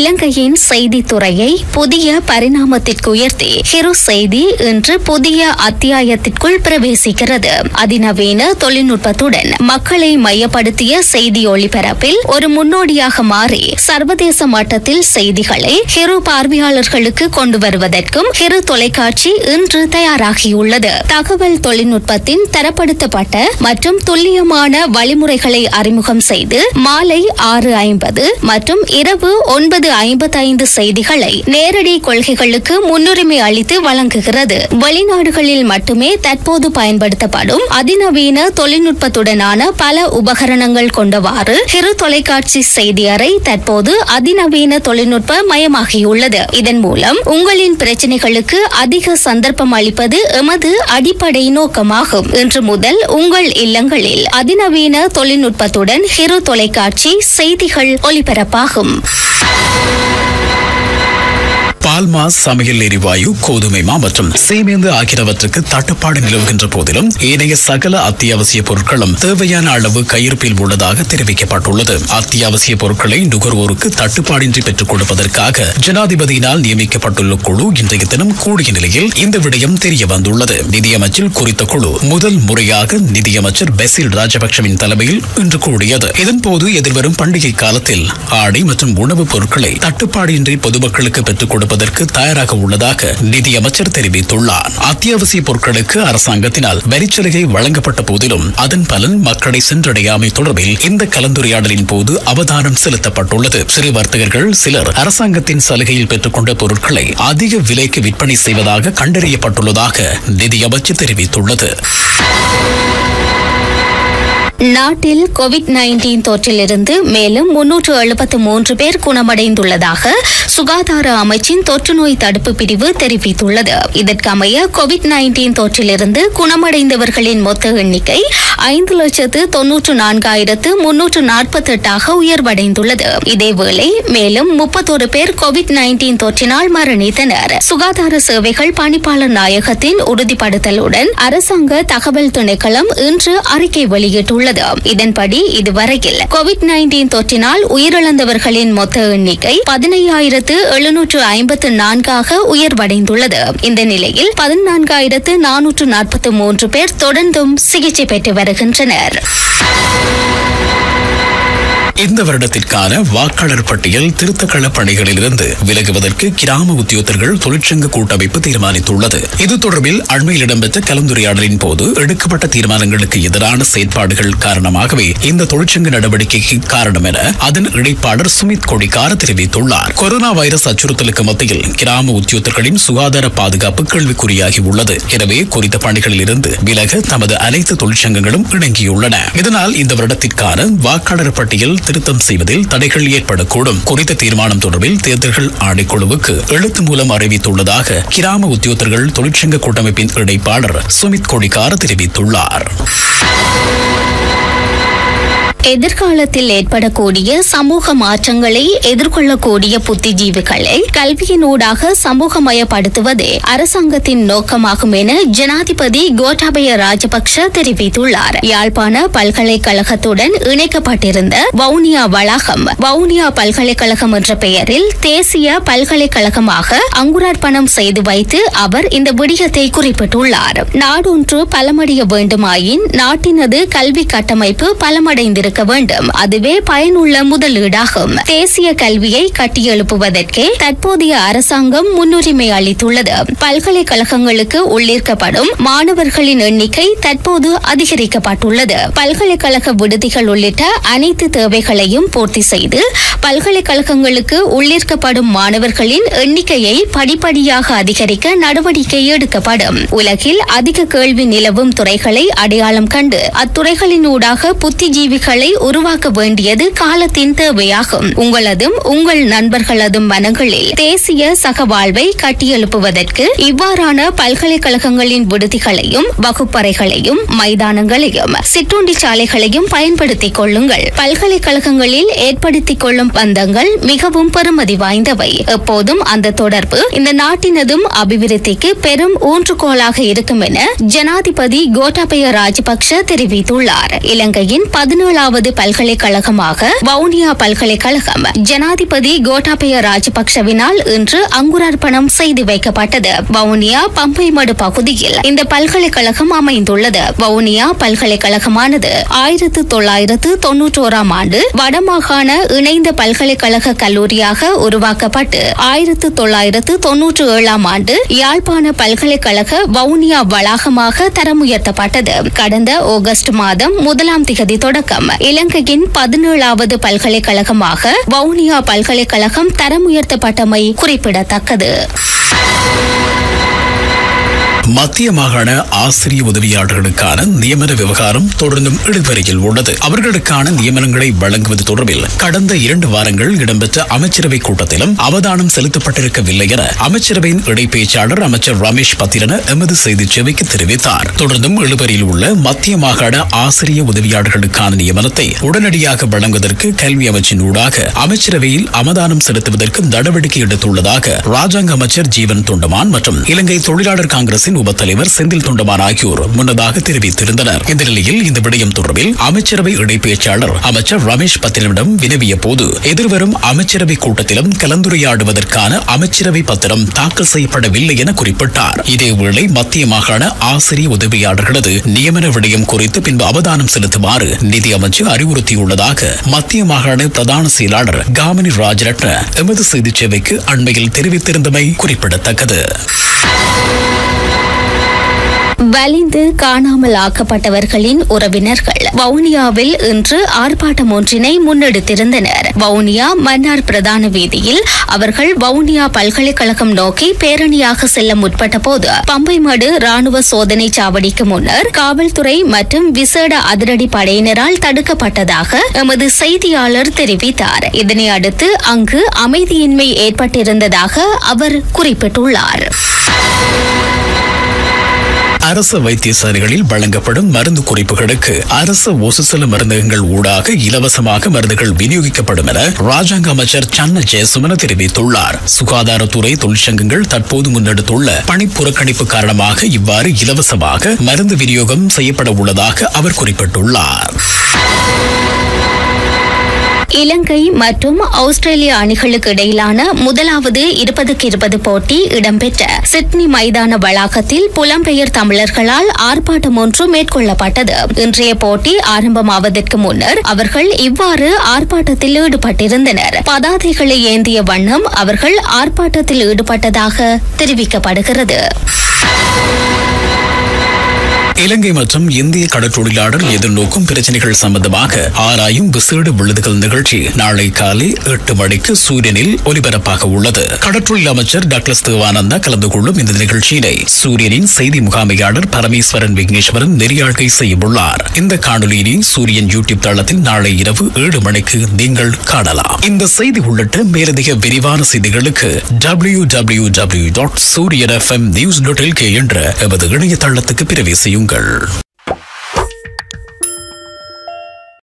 இலங்கையின் செய்தித்துறையை புதிய பரிணாமத்திற்கு உயர்த்தி ஹிரு செய்தி இன்று புதிய அத்தியாயத்திற்குள் பிரவேசிக்கிறது. அதிநவீன தொழில்நுட்பத்துடன் மக்களை மையப்படுத்திய செய்தி ஒளிபரப்பில் ஒரு முன்னோடியாக மாறி சர்வதேச மட்டத்தில் செய்திகளை ஹிரு பார்வையாளர்களுக்கு கொண்டு வருவதற்கும் ஹிரு தொலைக்காட்சி இன்று தயாராகியுள்ளது. தகவல் தொழில்நுட்பத்தின் தரப்படுத்தப்பட்ட மற்றும் துல்லியமான வழிமுறைகளை அறிமுகம் செய்து மாலை 6:50 மற்றும் இரவு 9:55 செய்திகளை நேரடி கொள்கைகளுக்கு முன்னுரிமை அளித்து வழங்குகிறது. வெளிநாடுகளில் மட்டுமே தற்போது பயன்படுத்தப்படும் அதிநவீன தொழில்நுட்பத்துடனான பல உபகரணங்கள் கொண்டவாறு ஹிரு தொலைக்காட்சி செய்தி அறை தற்போது அதிநவீன தொழில்நுட்ப மயமாகியுள்ளது. இதன் மூலம் உங்களின் பிரச்சனைகளுக்கு அதிக சந்தர்ப்பம் அளிப்பது எமது அடிப்படை நோக்கமாகும். இன்று முதல் உங்கள் இல்லங்களில் அதிநவீன தொழில்நுட்பத்துடன் ஹிரு தொலைக்காட்சி செய்திகள் ஒலிபரப்பாகும். பால்மா, சமையல் எரிவாயு, கோதுமை மா மற்றும் சேமேந்து ஆகியவற்றுக்கு தட்டுப்பாடு நிலவுகின்ற போதிலும் ஏனைய சகல அத்தியாவசிய பொருட்களும் தேவையான அளவு கையிருப்பில் உள்ளதாக தெரிவிக்கப்பட்டுள்ளது. அத்தியாவசிய பொருட்களை நுகர்வோருக்கு தட்டுப்பாடின்றி பெற்றுக் கொடுப்பதற்காக ஜனாதிபதியினால் நியமிக்கப்பட்டுள்ள குழு இன்றைய தினம் கூடிய நிலையில் இந்த விடயம் தெரிய வந்துள்ளது. நிதியமைச்சில் குறித்த குழு முதல் முறையாக நிதியமைச்சர் பெசில் ராஜபக்சவின் தலைமையில் இன்று கூடியது. இதன்போது எதிர்வரும் பண்டிகை காலத்தில் ஆடை மற்றும் உணவுப் பொருட்களை தட்டுப்பாடின்றி பொதுமக்களுக்கு பெற்றுக் கொடுப்பதற்கு தயாராக உள்ளதாக நிதியமைச்சர் தெரிவித்துள்ளார். அத்தியாவசிய பொருட்களுக்கு அரசாங்கத்தினால் வரிச்சலுகை வழங்கப்பட்ட போதிலும் அதன் பலன் மக்களை சென்றடையாமை தொடர்பில் இந்த கலந்துரையாடலின் போது அவதானம் செலுத்தப்பட்டுள்ளது. சிறு வர்த்தகர்கள் சிலர் அரசாங்கத்தின் சலுகையில் பெற்றுக்கொண்ட பொருட்களை அதிக விலைக்கு விற்பனை செய்வதாக கண்டறியப்பட்டுள்ளதாக நிதியமைச்சர் தெரிவித்துள்ளது. நாட்டில் கோவிட்-19 தொற்றிலிருந்து மேலும் 373 பேர் குணமடைந்துள்ளதாக சுகாதார அமைச்சின் தொற்று நோய் தடுப்பு பிரிவு தெரிவித்துள்ளது. இதற்கமைய கோவிட்-19 தொற்றிலிருந்து குணமடைந்தவர்களின் மொத்த எண்ணிக்கை 5,94,348 உயர்வடைந்துள்ளது. இதேவேளை மேலும் 31 பேர் கோவிட்-19 தொற்றினால் மரணித்தனர். சுகாதார சேவைகள் பணிப்பாளர் நாயகத்தின் உறுதிப்படுத்தலுடன் அரசாங்க தகவல் திணைக்களம் இன்று அறிக்கை வெளியிட்டுள்ளது. இதன்படி இதுவரையில் கோவிட்-19 தொற்றினால் உயிரிழந்தவர்களின் மொத்த எண்ணிக்கை 15,754 உயர்வடைந்துள்ளது. இந்த நிலையில் 14,443 பேர் தொடர்ந்தும் சிகிச்சை பெற்று வருகின்றனர். இந்த வருடத்திற்கான வாக்காளர் பட்டியல் திருத்தக்கள பணிகளிலிருந்து விலகுவதற்கு கிராம உத்தியோகத்தர்கள் தொழிற்சங்க கூட்டமைப்பு தீர்மானித்துள்ளது. இது தொடர்பில் அண்மையில் இடம்பெற்ற கலந்துரையாடலின் போது எடுக்கப்பட்ட தீர்மானங்களுக்கு எதிரான செயற்பாடுகள் காரணமாகவே இந்த தொழிற்சங்க நடவடிக்கைக்கு காரணம் என அதன் இணைப்பாளர் சுமித் கொடிக்கார தெரிவித்துள்ளார். கொரோனா வைரஸ் அச்சுறுத்தலுக்கு மத்தியில் கிராம உத்தியோகத்தர்களின் சுகாதார பாதுகாப்பு கேள்விக்குறியாகி உள்ளது. எனவே குறித்த பணிகளில் இருந்து விலக தமது அனைத்து தொழிற்சங்கங்களும் இணங்கியுள்ளன. இதனால் இந்த வருடத்திற்கான வாக்காளர் பட்டியல் திருத்தம் செய்வதில் தடைகள் ஏற்படக்கூடும். குறித்த தீர்மானம் தொடர்பில் தேர்தல்கள் ஆணைக்குழுவுக்கு எழுத்து மூலம் அறிவித்துள்ளதாக கிராம உத்தியோகத்தர்கள் தொழிற்சங்க கூட்டமைப்பின் இணைப்பாளர் சுமித் கொடிக்கார தெரிவித்துள்ளார். எதிர்காலத்தில் ஏற்படக்கூடிய சமூக மாற்றங்களை எதிர்கொள்ளக்கூடிய புத்திஜீவிகளை கல்வியினூடாக சமூகமயப்படுத்துவதே அரசாங்கத்தின் நோக்கமாகும் என ஜனாதிபதி கோட்டாபய ராஜபக்ஷ தெரிவித்துள்ளார். யாழ்ப்பாண பல்கலைக்கழகத்துடன் இணைக்கப்பட்டிருந்த வவுனியா வளாகம் வவுனியா பல்கலைக்கழகம் என்ற பெயரில் தேசிய பல்கலைக்கழகமாக அங்குரார்ப்பணம் செய்து வைத்து அவர் இந்த விடயத்தை குறிப்பிட்டுள்ளார். நாடொன்று பலமடைய வேண்டுமாயின் நாட்டினது கல்வி கட்டமைப்பு பலமடைந்திருக்க வேண்டும். அதுவே பயனுள்ள முதலீடாகும். தேசிய கல்வியை கட்டியெழுப்புவதற்கே தற்போதைய அரசாங்கம் முன்னுரிமை அளித்துள்ளது. பல்கலைக்கழகங்களுக்கு உள்ளீர்க்கப்படும் மாணவர்களின் எண்ணிக்கை தற்போது அதிகரிக்கப்பட்டுள்ளது. பல்கலைக்கழக விடுதிகள் உள்ளிட்ட அனைத்து தேவைகளையும் பூர்த்தி செய்து பல்கலைக்கழகங்களுக்கு உள்ளீர்க்கப்படும் மாணவர்களின் எண்ணிக்கையை படிப்படியாக அதிகரிக்க நடவடிக்கை எடுக்கப்படும். உலகில் அதிக கேள்வி நிலவும் துறைகளை அடையாளம் கண்டு அத்துறைகளினூடாக புத்திஜீவிகளை உருவாக்க வேண்டியது காலத்தின் தேவையாகும். உங்களதும் உங்கள் நண்பர்களதும் மனங்களில் தேசிய சகவாழ்வை கட்டியெழுப்புவதற்கு இவ்வாறான பல்கலைக்கழகங்களின் விடுதிகளையும் வகுப்பறைகளையும் மைதானங்களையும் சிற்றுண்டி சாலைகளையும் பயன்படுத்திக் கொள்ளுங்கள். பல்கலைக்கழகங்களில் ஏற்படுத்திக் கொள்ளும் பந்தங்கள் மிகவும் பெருமதி வாய்ந்தவை. எப்போதும் அந்த தொடர்பு இந்த நாட்டினதும் அபிவிருத்திக்கு பெரும் ஊன்றுகோலாக இருக்கும் என ஜனாதிபதி கோட்டாபய ராஜபக்ஷ தெரிவித்துள்ளார். இலங்கையின் 17வது 17வது பல்கலைக்கழகமாக வவுனியா பல்கலைக்கழகம் ஜனாதிபதி கோட்டாபய ராஜபக்ஷவினால் இன்று அங்குரார்ப்பணம் செய்து வைக்கப்பட்டது. வவுனியா பம்பைமடு பகுதியில் இந்த பல்கலைக்கழகம் அமைந்துள்ளது. வவுனியா பல்கலைக்கழகமானது 1991ஆம் ஆண்டு வடமாகாண இணைந்த பல்கலைக்கழக கல்லூரியாக உருவாக்கப்பட்டு 1997ஆம் ஆண்டு யாழ்ப்பாண பல்கலைக்கழக வவுனியா வளாகமாக தரம் உயர்த்தப்பட்டது. கடந்த ஆகஸ்ட் மாதம் 1ஆம் திகதி தொடக்கம் இலங்கையின் 17வது பல்கலைக்கழகமாக வவுனியா பல்கலைக்கழகம் தரம் உயர்த்தப்பட்டமை குறிப்பிடத்தக்கது. மத்திய மாகாண ஆசிரிய உதவியாளர்களுக்கான நியமன விவகாரம் தொடர்ந்தும் இழுபறியில் உள்ளது. அவர்களுக்கான நியமனங்களை வழங்குவது தொடர்பில் கடந்த 2 வாரங்கள் இடம்பெற்ற அமைச்சரவை கூட்டத்திலும் அவதானம் செலுத்தப்பட்டிருக்கவில்லை என அமைச்சரவையின் இடைப்பேச்சாளர் அமைச்சர் ரமேஷ் பத்திரன எமது செய்தி சேவைக்கு தெரிவித்தார். தொடர்ந்தும் இழுபறியில் உள்ள மத்திய மாகாண ஆசிரிய உதவியாளர்களுக்கான நியமனத்தை உடனடியாக வழங்குவதற்கு கல்வி அமைச்சின் ஊடாக அமைச்சரவையில் அவதானம் செலுத்துவதற்கு நடவடிக்கை எடுத்துள்ளதாக ராஜாங்க அமைச்சர் ஜீவன் தொண்டமான் மற்றும் இலங்கை தொழிலாளர் காங்கிரசின் உப தலைவர் செந்தில் தொண்டமான் ஆகியோர் முன்னதாக தெரிவித்திருந்தனர். இந்த நிலையில் இந்த விடயம் தொடர்பில் அமைச்சரவை இடைப்பேச்சாளர் அமைச்சர் ரமேஷ் பத்திரனிடம் வினவிய போது எதிர்வரும் அமைச்சரவை கூட்டத்திலும் கலந்துரையாடுவதற்கான அமைச்சரவை பத்திரம் தாக்கல் செய்யப்படவில்லை என குறிப்பிட்டார். இதேவேளை மத்திய மாகாண ஆசிரிய உதவியாளர்களது நியமன விடயம் குறித்து பின்பு அவதானம் செலுத்துமாறு நிதி அமைச்சு அறிவுறுத்தியுள்ளதாக மத்திய மாகாண பிரதான செயலாளர் காமினி ராஜரட்ன எமது செய்தி சேவைக்கு அண்மையில் தெரிவித்திருந்தமை குறிப்பிடத்தக்கது. வலிந்து காணாமல் ஆக்கப்பட்டவர்களின் உறவினர்கள் வவுனியாவில் இன்று ஆர்ப்பாட்டம் ஒன்றினை முன்னெடுத்திருந்தனர். வவுனியா மன்னார் பிரதான வீதியில் அவர்கள் வவுனியா பல்கலைக்கழகம் நோக்கி பேரணியாக செல்ல முற்பட்ட போது பம்பைமடு ராணுவ சோதனை சாவடிக்கு முன்னர் காவல்துறை மற்றும் விசேட அதிரடி படையினரால் தடுக்கப்பட்டதாக எமது செய்தியாளர் தெரிவித்தார். இதனை அடுத்து அங்கு அமைதியின்மை ஏற்பட்டிருந்ததாக அவர் குறிப்பிட்டுள்ளார். அரசு வைத்தியசாலைகளில் வழங்கப்படும் மருந்து குறிப்புகளுக்கு அரசு ஒசுசல மருந்தகங்கள் ஊடாக இலவசமாக மருந்துகள் விநியோகிக்கப்படும் என ராஜாங்க அமைச்சர் சன்ன ஜெயசுமன தெரிவித்துள்ளார். சுகாதாரத்துறை தொழிற்சங்கங்கள் தற்போது முன்னெடுத்துள்ள பணி புறக்கணிப்பு காரணமாக இவ்வாறு இலவசமாக மருந்து விநியோகம் செய்யப்பட உள்ளதாக அவர் குறிப்பிட்டுள்ளார். இலங்கை மற்றும் ஆஸ்திரேலியா அணிகளுக்கு இடையிலான முதலாவது 20-20 போட்டி இடம்பெற்ற சிட்னி மைதான வளாகத்தில் புலம்பெயர் தமிழர்களால் ஆர்ப்பாட்டம் ஒன்று மேற்கொள்ளப்பட்டது. இன்றைய போட்டி ஆரம்பமாவதற்கு முன்னர் அவர்கள் இவ்வாறு ஆர்ப்பாட்டத்தில் ஈடுபட்டிருந்தனர். பதாதைகளை ஏந்திய வண்ணம் அவர்கள் ஆர்ப்பாட்டத்தில் ஈடுபட்டதாக தெரிவிக்கப்படுகிறது. இலங்கை மற்றும் இந்திய கடற்றொழிலாளர் எதிர்நோக்கும் பிரச்சனைகள் சம்பந்தமாக ஆராயும் விசேட விழுதுகள் நிகழ்ச்சி நாளை காலை 8 மணிக்கு சூரியனில் ஒலிபரப்பாக உள்ளது. கடற்றொழில் அமைச்சர் டாக்டர் தேவானந்தா கலந்து கொள்ளும் இந்த நிகழ்ச்சியினை சூரியனின் செய்தி முகாமையாளர் பரமேஸ்வரன் விக்னேஸ்வரன் நெறியாழ்கை செய்யவுள்ளார். இந்த காணொலியினை சூரியன் யூடியூப் தளத்தில் நாளை இரவு 7 மணிக்கு நீங்கள் காணலாம். இந்த செய்தி உள்ளிட்ட மேலதிக விரிவான செய்திகளுக்கு www.sooriyanfmnews.lk என்ற எமது இணையதளத்துக்கு பிரவேசியுங்கள்.